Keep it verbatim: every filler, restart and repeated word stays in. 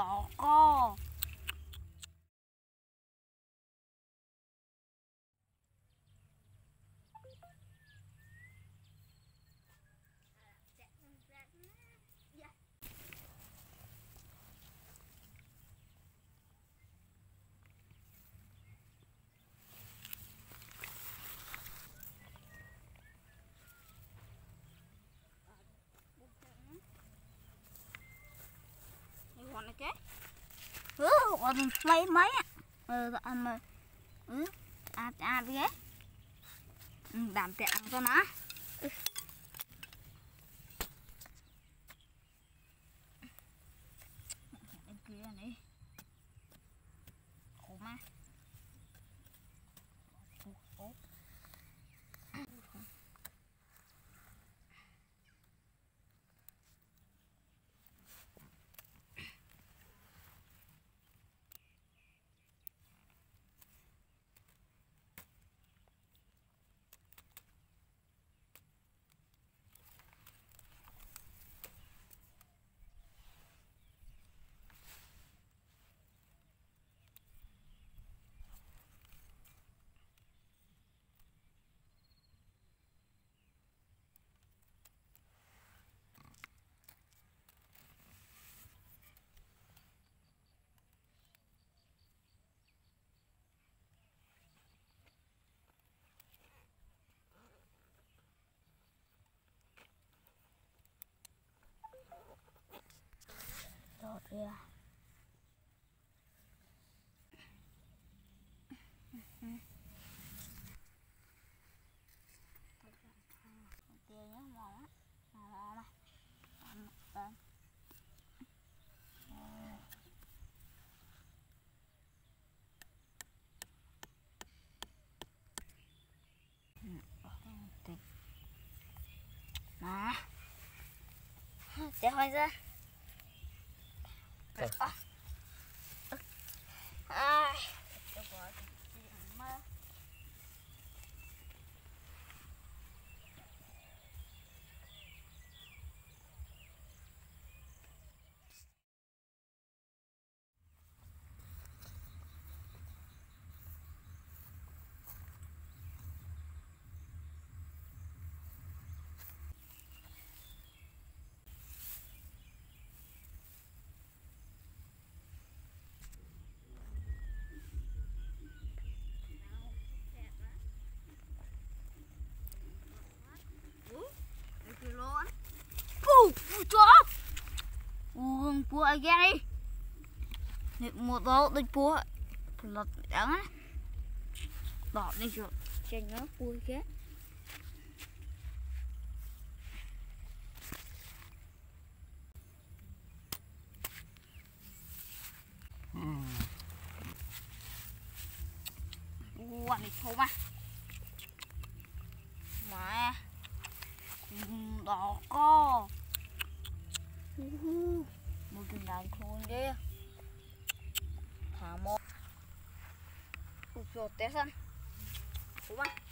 đỏ co. Còn này cái ừ còn mấy mấy á ừ ăn mà ừ ăn ăn cái ừ, đảm tiện cho nó ừ. Bên kia này khổ mà khổ. Rồi kìa. Kìa nhá, ngon á. Ngon này. Ăn một tên. Mà. Để hỏi ra. Ai. Chó uống bùa ghê đi một đó đi bùa lật đắng á đỏ đi rồi trên nó bùa ghê bùa này thô mà mà đỏ co một cái đàn khôn đi thả một cục rột té sân đúng không